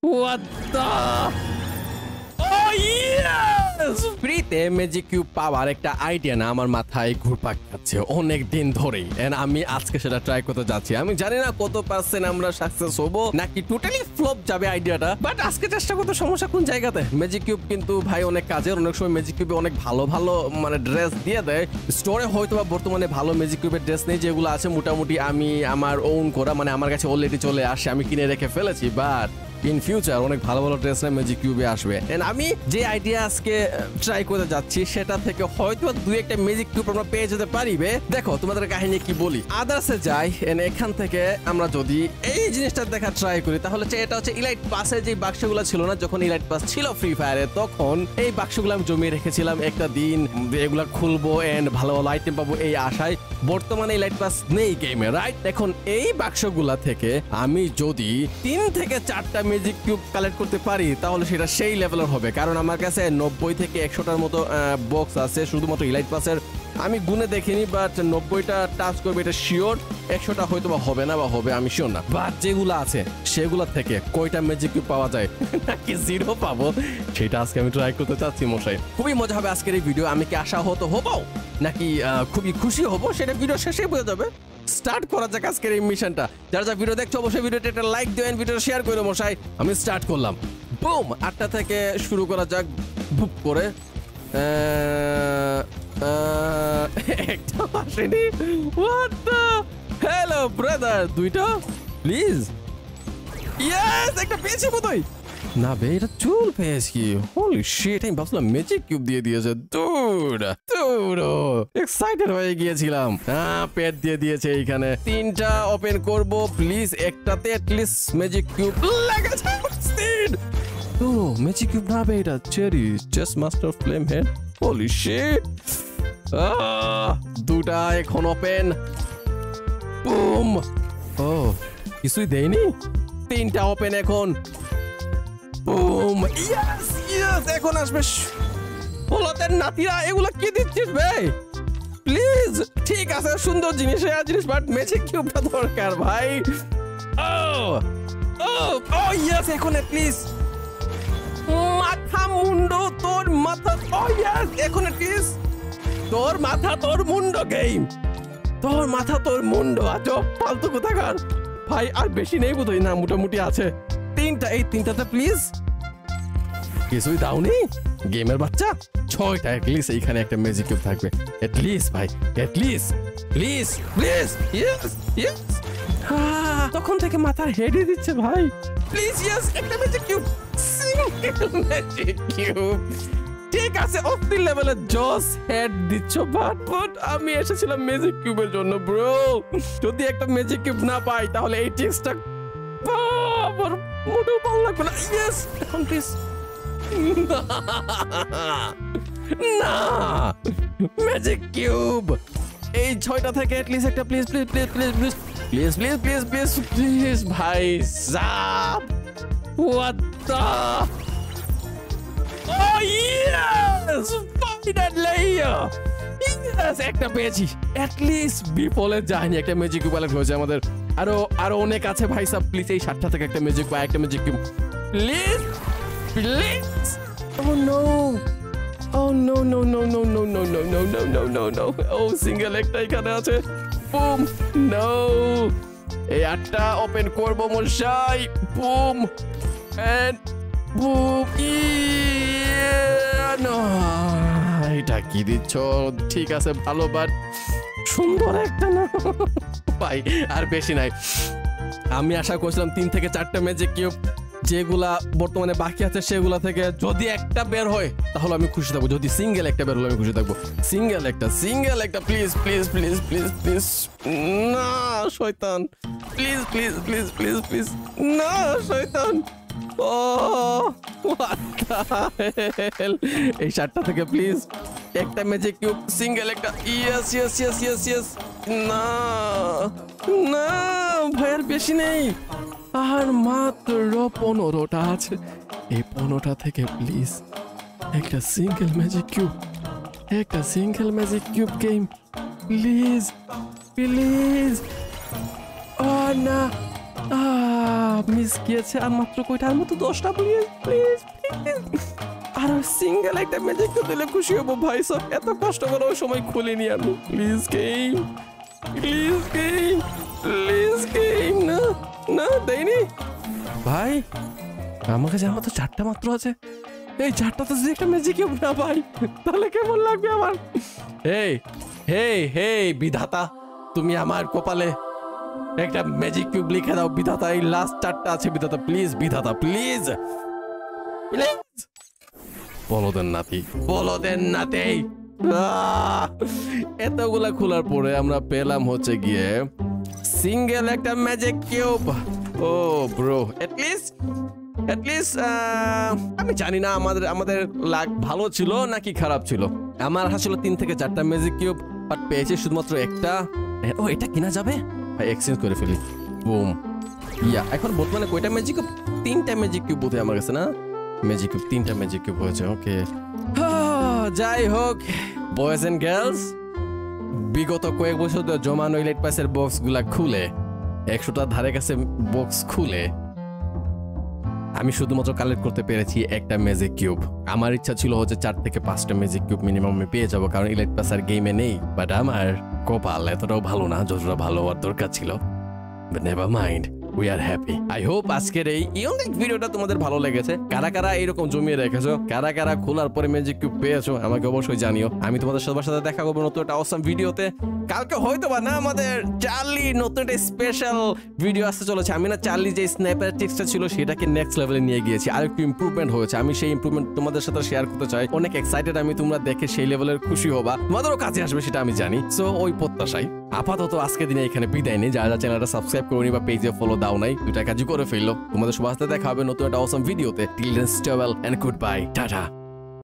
What the? Oh yes! ফ্রিতে magic cube পাওয়ার একটা আইডিয়া না আমার মাথায় ঘুরপাক খাচ্ছে অনেক দিন ধরেই, এন্ড আমি আজকে সেটা ট্রাই করতে যাচ্ছি। আমি জানি না কত পার্সেন্ট আমরা সাকসেস হবো নাকি টোটালি ফ্লপ যাবে আইডিয়াটা, বাট আজকে চেষ্টা করতে সমস্যা কোন জায়গাতে। ম্যাজিক কিউব কিন্তু ভাই অনেক কাজের, অনেক সময় ম্যাজিক কিউবে অনেক ভালো ভালো মানে ড্রেস দিয়ে দেয়। স্টোরে হয়তো বা বর্তমানে ভালো ম্যাজিক কিউবের ড্রেস নেই, যেগুলো আছে মোটামুটি আমি আমার ওন করা, মানে আমার কাছে অলরেডি চলে আসে, আমি কিনে রেখে ফেলেছি। বাট ইন ফিউচার অনেক ভালো ভালো ড্রেস না ম্যাজিক কিউবে আসবে। এন্ড আমি যে আইডিয়া আজকে ট্রাই করতে যাচ্ছি সেটা থেকে হয়তো দুই একটা ম্যাজিক কিউব আমরা পেয়ে যেতে পারিবে। দেখো তোমাদের কাহিনী কি বলি, আদার্সে যাই, এন্ড এখান থেকে আমরা যদি এই জিনিসটা দেখা ট্রাই করি তাহলে এটা হচ্ছে ইলাইট পাসের যে বাক্সগুলো ছিল না, যখন ইলাইট পাস ছিল ফ্রি ফায়ারে তখন এই বাক্সগুলো আমি জমিয়ে রেখেছিলাম একটা দিন, এগুলা খুলবো এন্ড ভালো ভালো আইটেম পাবো এই আশায়। বর্তমানে ইলাইট পাস নেই গেমে, রাইট? এখন এই বাক্সগুলা থেকে আমি যদি 3 থেকে 4টা ম্যাজিক কিউব কালেক্ট করতে পারি তাহলে সেটা সেই লেভেলের হবে, কারণ আমার কাছে 90 থেকে 100টার মতো বক্স আছে শুধুমাত্র ইলাইট পাসের। আমি গুনে দেখিনি, বাট 90টা টাচ করবে এটা শিওর, 100টা হয়তো বা হবে না বা হবে আমি শিওর না। বাট যেগুলো আছে সেগুলো থেকে কয়টা ম্যাজিক কিউব পাওয়া যায় নাকি জিরো পাবো সেটা আজকে আমি ট্রাই করতে চাচ্ছি মশাই। খুবই মজা হবে আজকের এই ভিডিও। আমি কি আশাহত হবো নাকি খুবই খুশি হবো সেটা ভিডিও শেষে বোঝা যাবে। স্টার্ট করা যাক আজকের এই মিশনটা। যারা যা ভিডিও দেখছো অবশ্যই ভিডিওতে একটা লাইক দিও এন্ড ভিডিও শেয়ার করো মশাই। আমি স্টার্ট করলাম। বুম, 8টা থেকে শুরু করা যাক বুপ করে। একটা আসেনি। হোয়াট দ্য হ্যালো ব্রাদার, 2টা প্লিজ। ইয়েস, একটা পেয়েছি বোধহয়। না বে, এটা চুল পেয়েছি। হোলি শিট, আমি ভাবছিলাম ম্যাজিক কিউব দিয়ে দিয়েছে। এক্সাইটেড হয়ে গিয়েছিলাম। পেট দিয়ে দিয়েছে এইখানে। 3টা ওপেন করব প্লিজ, একটাতে অ্যাটলিস্ট ম্যাজিক কিউব লেগেছে। ও ম্যাজিক কিউব না বে, এটা cherry chest master flame head. Holy shit, 2টা এখন ওপেন। বুম, ও কিছুই দেয়নি। 3টা ওপেন এখন। বুম, ইয়েস ইয়েস, এখন আসবে পোলাতের নাতিরা। এগুলো কি দিচ্ছিস ভাই? প্লিজ, ঠিক আছে সুন্দর জিনিস জিনিস, বাট ম্যাজিক কিউবটা দরকার ভাই। ও ও ও ইয়েস, এখন প্লিজ মাথা মুন্ডো তোর মাথা। ও ইয়েস, এখন প্লিজ তোর মাথা তোর মুন্ডো গেম, তোর মাথা তোর মুন্ডো। আজব ফালতু কোথাকার ভাই। আর বেশি নেই বোধহয়, না মোটামুটি আছে 3টা। এই 3টাতে প্লিজ কিছুই দাওনি গেমের বাচ্চা। 6টা অ্যাটলিস্ট এইখানে একটা ম্যাজিক কিউব থাকবে অ্যাটলিস্ট ভাই, at least please please. Yes yes, তখন থেকে মাথার হেডে দিচ্ছে ভাই। প্লিজ ইয়েস, একটা magic cube, single magic cube. ঠিক আছে, অফি লেভেলের জস হেড দিচ্ছ, বাট আমি এসেছিলাম ম্যাজিক কিউবের জন্য ব্রো। যদি একটা ম্যাজিক কিউব না পাই তাহলে এই টেক্সটটা আমার মোটেও ভালো লাগবে না। ইয়েস, এখন প্লিজ না ম্যাজিক কিউব। এই 6টা থেকে অ্যাটলিস্ট একটা please please please please please please please please please please ভাই সাব। What the, oh yes finally yes, একটা পেয়েছি অ্যাটলিস্ট। বিপলে যায়নি, একটা ম্যাজিক কিউব কালেক্ট হয়েছে আমাদের। আরো অনেক আছে ভাই সাব। প্লিজ এই 7টা থেকে একটা ম্যাজিক বা একটা magic cube please please. Oh no! Oh no no no no no no no no no no no no! Oh single একটা এখানে আছে। Boom, no. এই 8টা ওপেন করব মশাই। Boom and boom. না, এটা কি দিচ্ছ? ঠিক আছে ভালো, বাট সুন্দর একটা না ভাই। আর বেশি নাই। আমি আশা করছিলাম 3 থেকে 4টা ম্যাজিক কিউব যেগুলা বর্তমানে বাকি আছে সেগুলা থেকে যদি একটা বের হয় তাহলে আমি খুশি থাকবো। যদি সিঙ্গেল একটা বের হলে আমি খুশি থাকবো। সিঙ্গেল একটা please please please please please. না শয়তান, please please please please please, না শয়তান। ও what the hell? এই 7টা থেকে প্লিজ একটা ম্যাজিক কিউব, সিঙ্গেল একটা। Yes yes yes yes yes. না না ভাই, আর বেশি নেই, আর মাত্র 15টা আছে। এই 15টা থেকে প্লিজ একটা সিঙ্গেল ম্যাজিক কিউব, একটা single magic cube game please please. Oh না, মিস গিয়েছে আর মাত্র কয়টা, আর মতো 10টা। প্লিজ প্লিজ প্লিজ, আর সিঙ্গেল একটা ম্যাজিক তো দিলে খুশি হবো ভাই। সব এত কষ্ট করে ওই সময় খুলিনি আমি। Please game, please game, please game. না না, দেয়নি ভাই। আমার কাছে আমার তো 4টা মাত্র আছে। এই 4টা তো যদি একটা ম্যাজিক কিউব না ভাই, তাহলে কেমন লাগবে আমার? এই হেই হেই বিধাতা, তুমি আমার কপালে একটা ম্যাজিক কিউব লিখে দাও বিধাতা। এই লাস্ট 4টা আছে বিধাতা, প্লিজ বিধাতা, প্লিজ প্লিজ। বলদেন নাতি, বলদেন নাতি। এতগুলা খোলার পরে আমরা পেলাম হচ্ছে গিয়ে সিঙ্গেল একটা magic cube. Oh bro, at least আমি জানি না আমাদের লাক ভালো ছিল নাকি খারাপ ছিল। আমার আসলে 3 থেকে 4টা ম্যাজিক কিউব, বাট পেয়েছি শুধুমাত্র একটা। ও, এটা কিনা যাবে ভাই, এক্সচেঞ্জ করে ফেলি। বুম। ইয়া, এখন বর্তমানে কয়টা ম্যাজিক কিউব? 3টা ম্যাজিক কিউব বোধহয় আমার কাছে, না? ম্যাজিক কিউব 3টা ম্যাজিক কিউব হয়েছে। ওকে, যাই হোক বয়েজ এন্ড গার্লস, বিগত কয়েক বছর ধরে জমানো ইলাইট পাসের বক্স গুলা খুলে 100টা ধারে কাছে বক্স খুলে আমি শুধুমাত্র কালেক্ট করতে পেরেছি একটা ম্যাজিক কিউব। আমার ইচ্ছা ছিল হচ্ছে 4 থেকে 5টা ম্যাজিক কিউব মিনিমাম আমি পেয়ে যাবো, কারণ ইলাইট পাস আর গেমে নেই। বাট আমার কপাল এতটাও ভালো না যতটা ভালো হওয়ার দরকার ছিল। But never mind, we are happy. I hope আজকের এই ইউনিক ভিডিওটা তোমাদের ভালো লেগেছে। কারা কারা এরকম জমিয়ে রেখেছো, কারা কারা খোলার পরে ম্যাজিক কিউব পেয়েছো, আমাকে অবশ্যই জানিও। আমি তোমাদের সবার সাথে দেখা করবো নতুন একটা অসাম ভিডিওতে। কালকে হয়তো বা না আমাদের চার্লি নতুন একটা স্পেশাল ভিডিও আসতে চলেছে। আমি না চার্লি যে স্ন্যাপার টিক্সটা ছিল সেটাকে নেক্সট লেভেলে নিয়ে গিয়েছি, আর একটু ইমপ্রুভমেন্ট হয়েছে। আমি সেই ইমপ্রুভমেন্ট তোমাদের সাথে শেয়ার করতে চাই। অনেক এক্সাইটেড আমি, তোমরা দেখে সেই লেভেলের খুশি হবা, তোমাদেরও কাজে আসবে সেটা আমি জানি। সো ওই প্রত্যাশাই আপাতত আজকে দিনে এখানে বিদায় নেই। যারা চ্যানেলটা সাবস্ক্রাইব করোনি বা পেজে ফলো দাও নাই, 2টা কাজই করে ফেললো। তোমাদের সবার সাথে দেখা হবে নতুন একটা অসাম ভিডিওতে। Till then stay well and goodbye, tata.